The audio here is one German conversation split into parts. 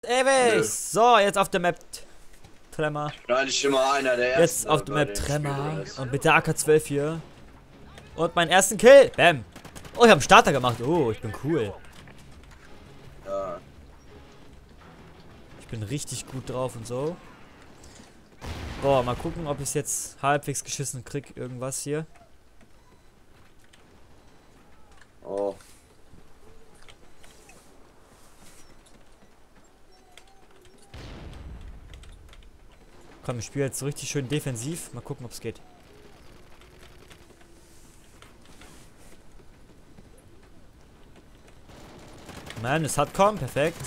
Ewig! So, jetzt auf der Map. Tremor. Nein, ich immer einer der ersten. Jetzt auf der Map Tremor. Und mit der AK-12 hier. Und meinen ersten Kill. Bam. Oh, ich habe einen Starter gemacht. Oh, ich bin cool. Ja. Ich bin richtig gut drauf und so. Boah, mal gucken, ob ich es jetzt halbwegs geschissen krieg. Irgendwas hier. Oh. Komm, ich spiele jetzt so richtig schön defensiv. Mal gucken, ob es geht. Mann, es hat kommen. Perfekt.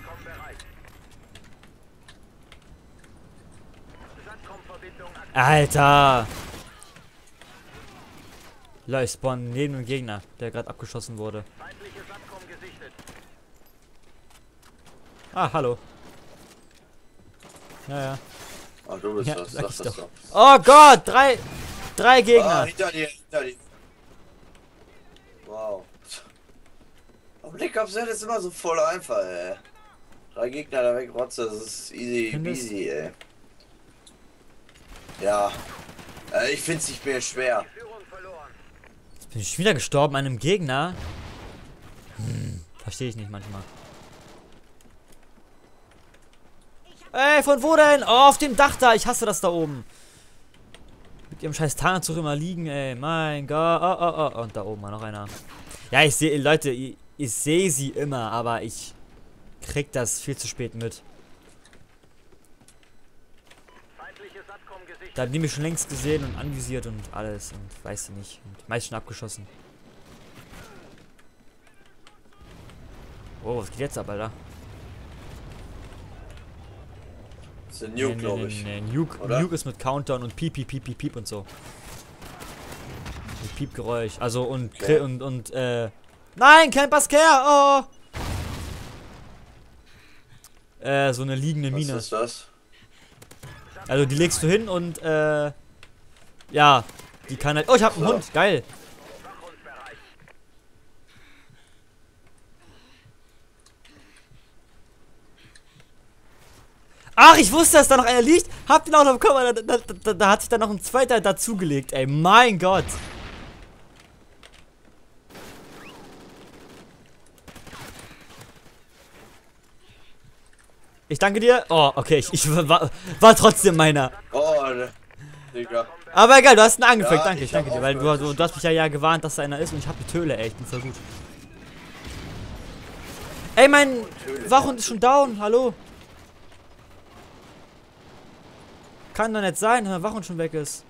Alter! Leute, ich spawn neben dem Gegner, der gerade abgeschossen wurde. Ah, hallo. Ja, ja. Ah, du bist Ja, das, sag sag ich das doch. doch. Oh Gott, drei Gegner. Ah, hinter dir, hinter dir. Wow. Auf Blick aufs Set ist immer so voll einfach, ey. 3 Gegner da wegrotze, das ist easy peasy, ey. Ja. Ich find's nicht mehr schwer. Jetzt bin ich wieder gestorben an einem Gegner. Verstehe ich nicht manchmal. Ey, von wo denn? Oh, auf dem Dach da. Ich hasse das da oben. Mit ihrem scheiß Tarnanzug immer liegen, ey. Mein Gott. Oh. Und da oben war noch einer. Ja, ich sehe, Leute, ich sehe sie immer, aber ich krieg das viel zu spät mit. Da haben die mich schon längst gesehen und anvisiert und alles und weiß ich nicht. Und meist schon abgeschossen. Oh, was geht jetzt ab, Alter? Das ist ein Nuke, glaube ich. Nee, Nuke ist mit Countdown und Piep, Piep, Piep, Piep, Piep und so. Mit Piepgeräusch. Also und okay. Nein, kein Basker! Oh! So eine liegende Mine. Was ist das? Also die legst du hin und ja, die kann halt. Oh, ich hab einen Hund, geil. Ach, ich wusste, dass da noch einer liegt. Habt ihr auch noch bekommen, da hat sich dann noch ein zweiter dazugelegt, ey. Mein Gott. Ich danke dir. Oh, okay, ich war trotzdem meiner. Oh, Digga. Aber egal, du hast ihn angefickt. Ja, Danke, ich danke dir. Weil du hast mich ja gewarnt, dass da einer ist und ich hab die Töle, ey. Ich bin voll gut. Ey, mein Wachhund ist schon down. Hallo. Kann doch nicht sein, wenn mein Wachhund schon weg ist.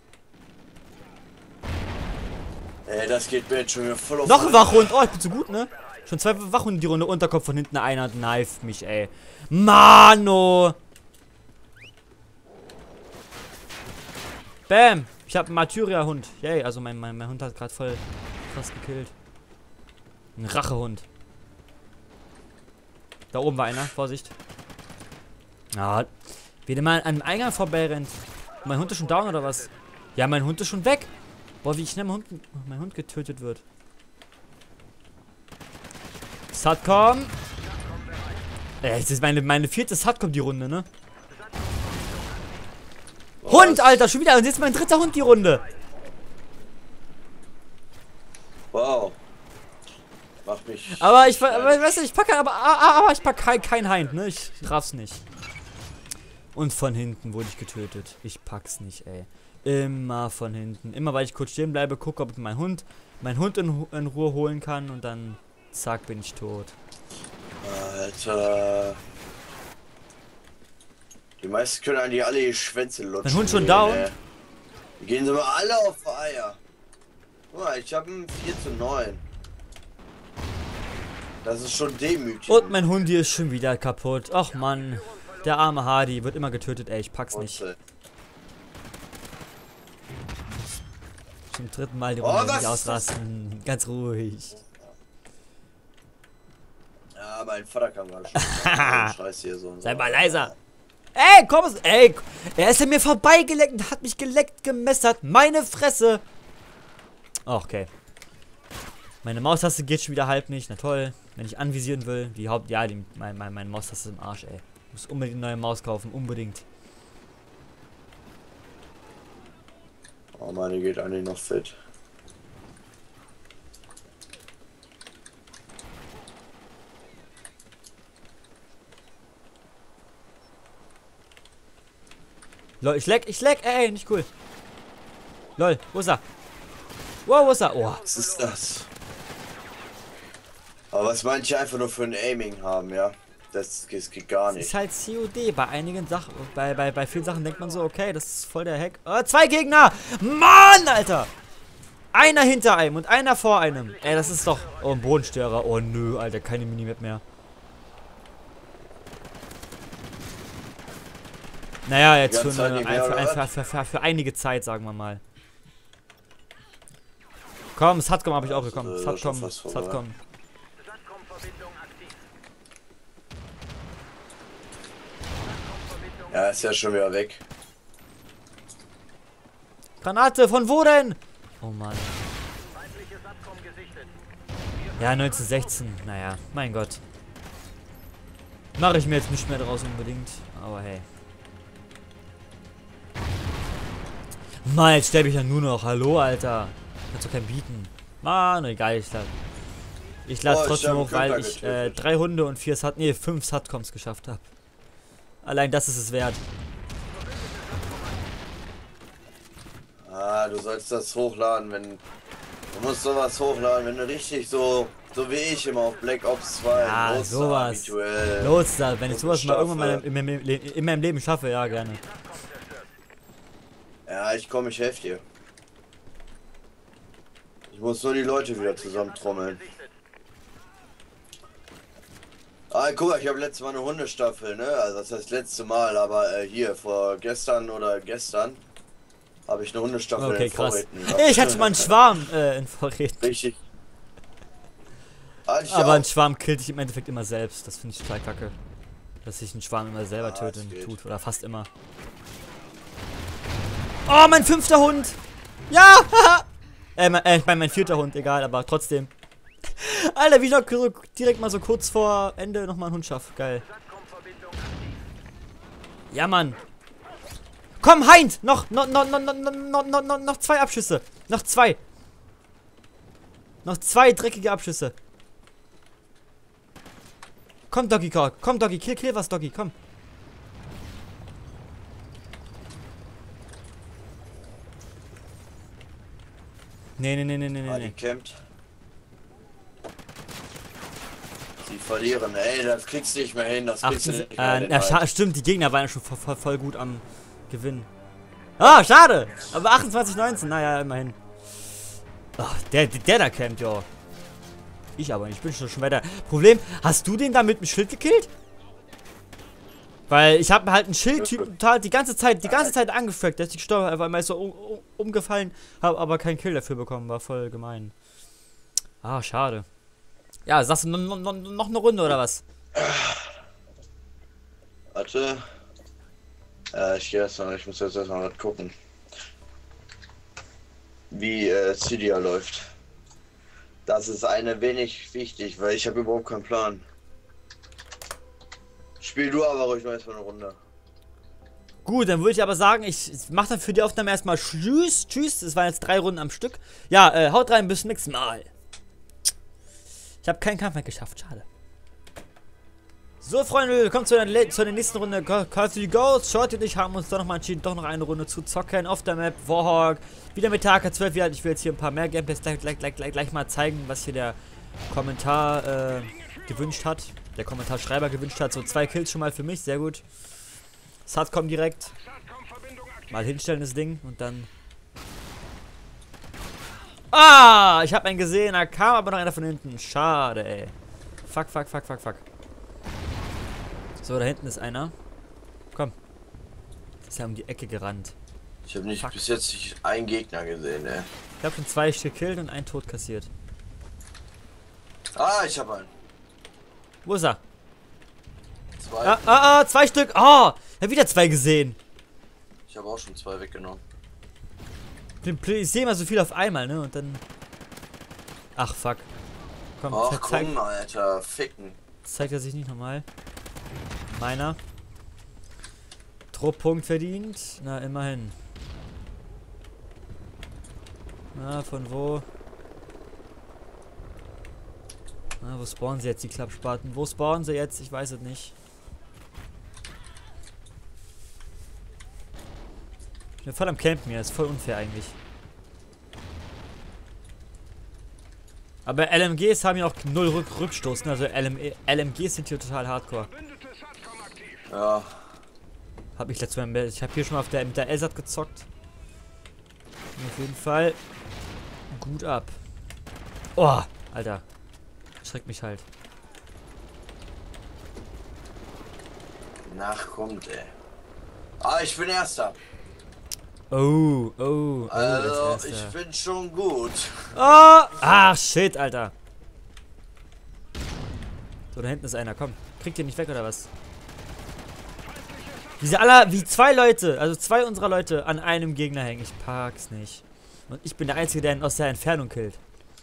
Ey, das geht mir jetzt schon wieder voll auf. Noch ein Wachhund. Oh, ich bin so gut, ne? Schon 2 Wachhunde die Runde. Unterkopf von hinten. Einer knifed mich, ey. Mano. Bam. Ich hab einen Martyria-Hund. Yay, also mein Hund hat gerade voll krass gekillt. Ein Rachehund. Da oben war einer. Vorsicht. Ah, wie der mal an dem Eingang vorbei rennt. Mein Hund ist schon down oder was? Ja, mein Hund ist schon weg. Boah, wie schnell mein Hund getötet wird. Satcom. Das ist meine 4. Satcom die Runde, ne? Was? Hund, Alter, schon wieder. Und jetzt mein 3. Hund die Runde. Wow. Macht mich. Aber ich weißt du, ich packe aber ich packe kein Hind, ne? Ich raff's nicht. Und von hinten wurde ich getötet. Ich pack's nicht, ey. Immer von hinten. Immer weil ich kurz stehen bleibe, gucke, ob ich meinen Hund in Ruhe holen kann und dann zack, bin ich tot. Alter. Die meisten können eigentlich alle die Schwänze lutschen. Mein Hund schon down? Die gehen sie mal alle auf Eier. Guck mal, ich habe einen 4:9. Das ist schon demütig. Und mein Hund hier ist schon wieder kaputt. Ach Mann. Der arme Hardy wird immer getötet, ey. Ich pack's nicht. Zum 3. Mal die Runde nicht ausrasten. Ganz ruhig. Ja, mein Vater kam gerade schon. Scheiß hier so. Sei mal leiser. Ey, komm, ey. Er ist an mir vorbeigeleckt und hat mich geleckt, gemessert. Meine Fresse. Okay. Meine Maustaste geht schon wieder halb nicht. Na toll. Wenn ich anvisieren will. Meine Maustaste ist im Arsch, ey. Ich muss unbedingt eine neue Maus kaufen. Unbedingt. Oh, meine geht eigentlich noch fit. Lol, ich leck, ey, nicht cool. Lol, wo ist er? Wow, wo ist er? Oh. Was ist das? Aber was manche einfach nur für ein Aiming haben, ja. Das geht gar Das nicht. ist halt COD. Bei einigen Sachen, bei vielen Sachen denkt man so, okay, das ist voll der Hack. Oh, 2 Gegner! Mann, Alter! Einer hinter einem und einer vor einem. Ey, das ist doch... Oh, ein Bodenstörer. Oh, nö, Alter, keine Minimap mehr. Naja, jetzt für einige Zeit, sagen wir mal. Komm, Satcom habe ich auch bekommen. Satcom. Ja, ist ja schon wieder weg. Granate, von wo denn? Oh Mann. Ja, 1916. Naja, mein Gott. Mache ich mir jetzt nicht mehr draus unbedingt. Aber hey. Mann, jetzt sterbe ich ja nur noch. Hallo, Alter. Kannst du keinen bieten. Mann, egal. Ich lade trotzdem hoch, weil ich 3 Hunde und 5 Satcoms geschafft habe. Allein das ist es wert. Ah, du sollst das hochladen, wenn... Du musst sowas hochladen, wenn du richtig so wie ich immer auf Black Ops 2. Ja, sowas. Los da, wenn ich sowas mal irgendwann mal in meinem Leben schaffe, ja, gerne. Ja, ich komme, ich helfe dir. Ich muss nur die Leute wieder zusammentrommeln. Ah, guck mal, ich habe letztes Mal eine Hundestaffel, ne? Also das heißt letzte Mal, aber hier vor gestern habe ich eine Hundestaffel in Vorräten. Ich hatte mal einen Schwarm in Vorräten. Richtig. Aber ein Schwarm killt dich im Endeffekt immer selbst. Das finde ich total kacke. Dass sich ein Schwarm immer selber töten tut. Oder fast immer. Oh, mein 5. Hund! Ja! Ich meine mein 4. Hund, egal, aber trotzdem. Alter, wie ich noch direkt mal so kurz vor Ende nochmal einen Hund schaffe. Geil. Ja, Mann. Komm, Heinz! Noch 2 Abschüsse. Noch 2. Noch 2 dreckige Abschüsse. Komm, Doggy, komm, Doggy, kill was, Doggy, komm. Nee. Die campt. Sie verlieren, ey, das kriegst du nicht mehr hin, das kriegst du nicht mehr hin. Stimmt, die Gegner waren ja schon voll gut am Gewinnen. Ah, schade! Aber 28-19, naja, immerhin. Ach, der da campt, ja. Ich aber nicht, ich bin schon weiter. Problem, hast du den da mit dem Schild gekillt? Weil ich habe halt einen Schildtyp total die ganze Zeit angefragt, der ist gestorben, weil er ist so umgefallen, habe aber keinen Kill dafür bekommen, war voll gemein. Ah, schade. Ja, sagst du noch eine Runde oder was? Warte. Ich muss jetzt erstmal was gucken. Wie Cydia läuft. Das ist eine wenig wichtig, weil ich habe überhaupt keinen Plan. Spiel du aber ruhig mal erstmal eine Runde. Gut, dann würde ich aber sagen, ich mache dann für die Aufnahme erstmal Tschüss. Tschüss, es waren jetzt 3 Runden am Stück. Ja, haut rein, bis zum nächsten Mal. Ich habe keinen Kampf mehr geschafft, schade. So, Freunde, willkommen zu der nächsten Runde Call of Duty Ghosts. Shorty und ich haben uns doch nochmal entschieden, doch noch eine Runde zu zocken auf der Map Warhawk. Wieder mit TK12 wieder. Ich will jetzt hier ein paar mehr Gameplays gleich mal zeigen, was hier der Kommentar gewünscht hat. Der Kommentarschreiber gewünscht hat. So 2 Kills schon mal für mich, sehr gut. Satcom direkt. Mal hinstellen das Ding und dann... Ah, ich habe einen gesehen, da kam aber noch einer von hinten. Schade, ey. Fuck. So, da hinten ist einer. Komm. Ist ja um die Ecke gerannt. Ich habe bis jetzt nicht einen Gegner gesehen, ey. Ich habe schon 2 gekillt und einen tot kassiert. Ah, ich habe einen. Wo ist er? 2. 2 Stück. Oh, ich habe wieder 2 gesehen. Ich habe auch schon 2 weggenommen. Ich sehe immer so viel auf einmal, ne? Und dann... Ach, fuck. komm. Ach komm, Alter. Ficken. Zeigt er sich nicht nochmal. Meiner. Trupp-Punkt verdient. Na, immerhin. Na, von wo? Na, wo spawnen sie jetzt, die Klappspaten? Wo spawnen sie jetzt? Ich weiß es nicht. Ich bin voll am Campen hier. Das ist voll unfair eigentlich. Aber LMGs haben ja auch null Rückstoß. Also LMGs sind hier total hardcore. Ja. Hab ich letztes Mal. Ich habe hier schon mal mit der LSAT gezockt. Auf jeden Fall gut ab. Oh, Alter. Schreckt mich halt. Nachkommt, ey. Ah, ich bin Erster. Oh. Also, ich bin schon gut. Oh! Ach, shit, Alter. So, da hinten ist einer. Komm, kriegt ihr nicht weg, oder was? Wie zwei Leute, also zwei unserer Leute an einem Gegner hängen. Ich pack's nicht. Und ich bin der Einzige, der ihn aus der Entfernung killt.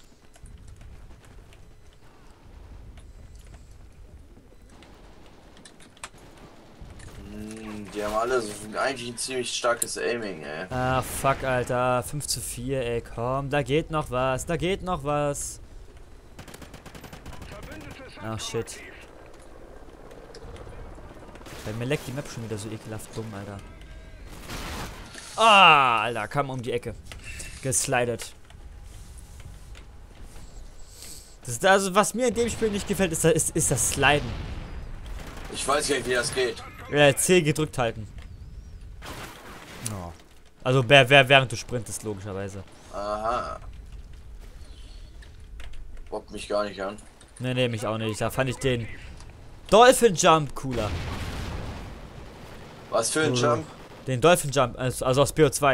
Die haben alle so eigentlich ein ziemlich starkes Aiming, ey. Ah, fuck, Alter. 5:4, ey, komm. Da geht noch was. Da geht noch was. Ach, shit. Weil mir leckt die Map schon wieder so ekelhaft dumm, Alter. Ah, Alter, kam um die Ecke. Geslidet. Das ist also, was mir in dem Spiel nicht gefällt, ist das Sliden. Ich weiß gar nicht, wie das geht. Ja, C gedrückt halten. Oh. Also während du sprintest, logischerweise. Aha. Bockt mich gar nicht an. Nee, mich auch nicht. Da fand ich den Dolphin Jump cooler. Was für ein Jump? Den Dolphin Jump, also aus BO2.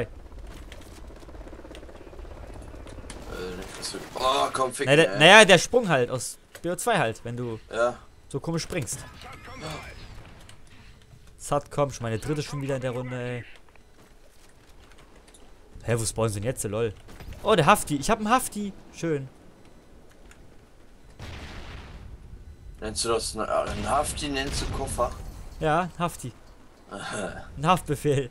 Oh, komm, fick mich. Naja, der Sprung halt, aus BO2 halt, wenn du so komisch springst. Satcom, schon meine dritte schon wieder in der Runde, ey. Hä, wo spawnen sie denn jetzt, lol? Oh, der Hafti. Ich hab einen Hafti. Schön. Nennst du das ein Hafti? Nennst du Koffer? Ja, ein Hafti. Ein Haftbefehl.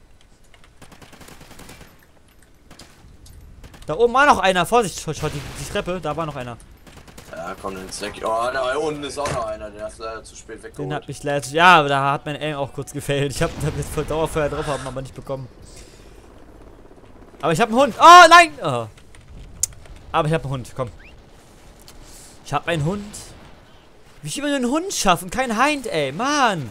Da oben war noch einer. Vorsicht, schaut die Treppe. Da war noch einer. Ja, komm, den Snack. Oh, da unten ist auch noch einer. Den hast du leider zu spät weggeholt. Den hab ich leider. Ja, aber da hat mein Aim auch kurz gefailt. Ich hab jetzt voll Dauerfeuer drauf, haben aber nicht bekommen. Aber ich hab einen Hund. Oh, nein! Oh. Aber ich hab einen Hund. Komm. Ich hab einen Hund. Wie ich immer nur einen Hund schaffen? Kein Hind, ey. Mann.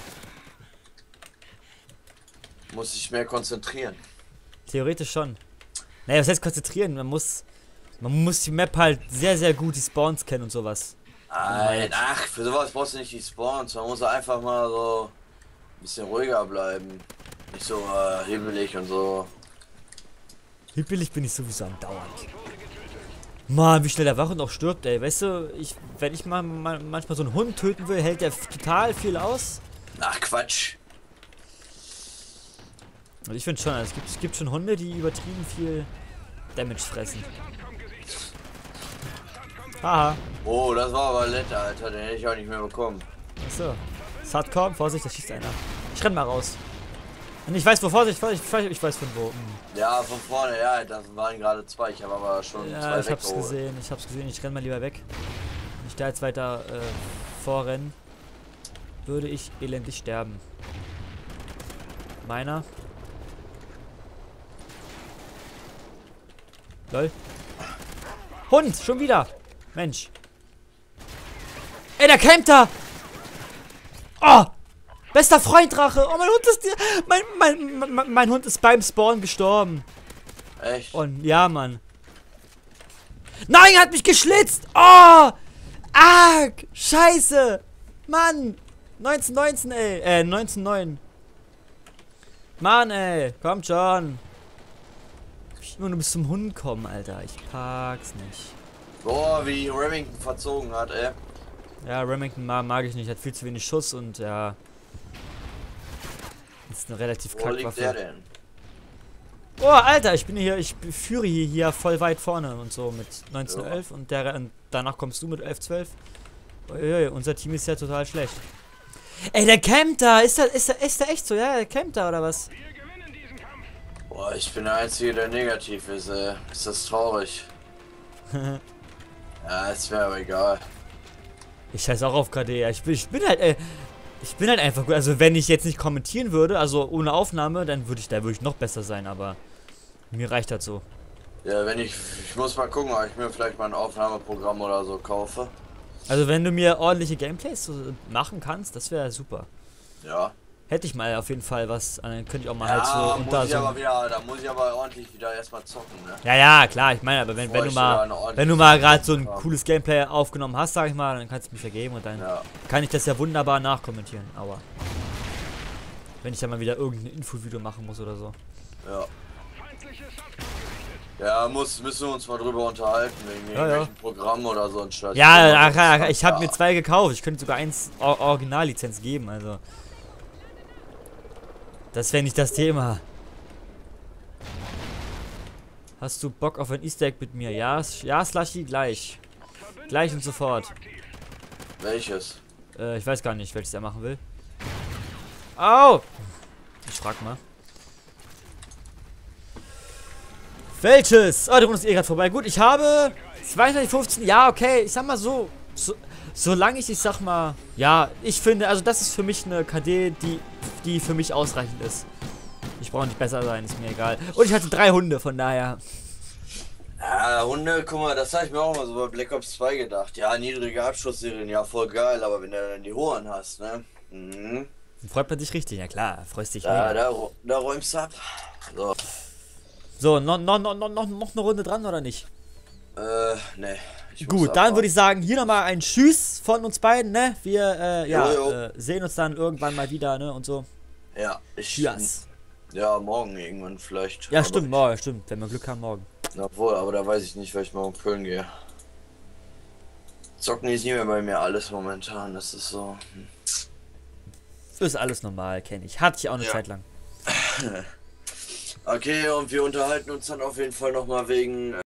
Muss ich mehr konzentrieren. Theoretisch schon. Naja, was heißt konzentrieren? Man muss die Map halt sehr, sehr gut die Spawns kennen und sowas. Ach, für sowas brauchst du nicht die Spawns. Man muss einfach mal so ein bisschen ruhiger bleiben. Nicht so hibbelig und so. Hibbelig bin ich sowieso andauernd. Mann, wie schnell der Wachhund auch stirbt, ey. Weißt du, wenn ich manchmal so einen Hund töten will, hält der total viel aus. Ach, Quatsch. Und ich finde schon, also es gibt schon Hunde, die übertrieben viel Damage fressen. Haha. Oh, das war aber nett, Alter. Den hätte ich auch nicht mehr bekommen. Achso. Satcom, Vorsicht, da schießt einer. Ich renn mal raus. Und ich weiß wo, Vorsicht, ich weiß von wo. Ja, von vorne, ja, das waren gerade zwei. Ich habe aber schon zwei ich hab's gesehen, ich renn mal lieber weg. Wenn ich da jetzt weiter vorrennen, würde ich elendig sterben. Meiner. Lol. Hund, schon wieder. Mensch. Ey, der campt da. Oh. Bester Freund Drache. Oh, mein Hund ist mein Hund ist beim Spawn gestorben. Echt? Und ja, Mann. Nein, er hat mich geschlitzt. Oh. Arg. Scheiße. Mann. 1919, ey. 1909. Mann, ey. Kommt schon. Ich will nur bis zum Hund kommen, Alter. Ich pack's nicht. Boah, wie Remington verzogen hat, ey. Ja, Remington mag ich nicht. Hat viel zu wenig Schuss und ja. Ist eine relativ Wo liegt der Kackwaffe. denn? Oh, Alter, ich führe hier voll weit vorne und so mit 1911 und danach kommst du mit 11-12. Unser Team ist ja total schlecht. Ey, der campt da! Ist der echt so? Ja, der campt da oder was? Boah, ich bin der Einzige, der negativ ist, ey. Ist das traurig. Ja, ist mir aber egal. Ich scheiß auch auf KD, ja. Ich bin halt einfach gut. Also wenn ich jetzt nicht kommentieren würde, also ohne Aufnahme, dann würde ich noch besser sein, aber mir reicht das so. Ja, ich muss mal gucken, ob ich mir vielleicht mal ein Aufnahmeprogramm oder so kaufe. Also wenn du mir ordentliche Gameplays so machen kannst, das wäre super. Ja. Hätte ich mal auf jeden Fall was, dann könnte ich auch mal ja, halt so unter so. Da muss ich aber ordentlich wieder erstmal zocken, ne? Ja, klar, ich meine, aber wenn du mal gerade so ein cooles Gameplay aufgenommen hast, sag ich mal, dann kannst du mich vergeben und dann kann ich das ja wunderbar nachkommentieren, aber wenn ich dann mal wieder irgendein Infovideo machen muss oder so. Ja. Ja, müssen wir uns mal drüber unterhalten, wegen irgendwelchen Programmen oder so ein Scheiß. Ja, ich habe mir 2 gekauft, ich könnte sogar 1 Originallizenz geben, also. Das wäre nicht das Thema. Hast du Bock auf ein Easter Egg mit mir? Ja, Slushy, gleich. Gleich und sofort. Welches? Ich weiß gar nicht, welches er machen will. Au! Ich frag mal. Welches? Oh, die Runde ist eh gerade vorbei. Gut, ich habe 22:15. Ja, okay. Ich sag mal so. Solange ich sag mal. Ja, ich finde, also das ist für mich eine KD, die für mich ausreichend ist. Ich brauche nicht besser sein, ist mir egal. Und ich hatte 3 Hunde, von daher. Ja, Hunde, guck mal, das habe ich mir auch mal so bei Black Ops 2 gedacht. Ja, niedrige Abschussserien, ja, voll geil, aber wenn du dann die hohen hast, ne? Mhm. Dann freut man sich richtig, ja klar, freust dich da räumst du ab. So, noch eine Runde dran, oder nicht? Ne. Gut, dann würde ich sagen, hier nochmal ein Tschüss von uns beiden, ne? Wir, sehen uns dann irgendwann mal wieder, ne? Und so. Ja, Tschüss. Ja, morgen irgendwann vielleicht. Ja, stimmt, morgen, stimmt. Wenn wir Glück haben, morgen. Obwohl, aber da weiß ich nicht, weil ich morgen Köln gehe. Zocken ist nicht mehr bei mir alles momentan, das ist so. Ist alles normal, kenne ich. Hatte ich auch eine Zeit lang. Okay, und wir unterhalten uns dann auf jeden Fall nochmal wegen